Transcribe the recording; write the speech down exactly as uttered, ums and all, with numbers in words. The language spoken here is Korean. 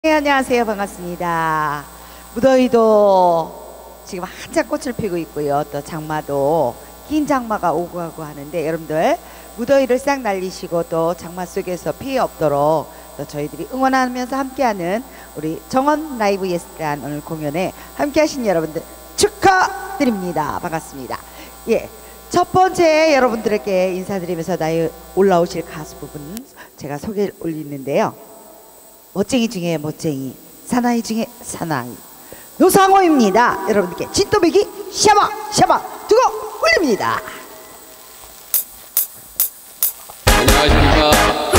네, 안녕하세요. 반갑습니다. 무더위도 지금 한창 꽃을 피고 있고요. 또 장마도 긴 장마가 오고 가고 하는데 여러분들 무더위를 싹 날리시고 또 장마 속에서 피해 없도록 또 저희들이 응원하면서 함께하는 우리 정원 라이브 예스란 오늘 공연에 함께하신 여러분들 축하드립니다. 반갑습니다. 예, 첫 번째 여러분들에게 인사드리면서 나이 올라오실 가수 부분 제가 소개를 올리는데요. 멋쟁이 중에 멋쟁이, 사나이 중에 사나이 노상호입니다. 여러분들께 진또배기 샤바 샤바 두고 올립니다. 안녕하십니까.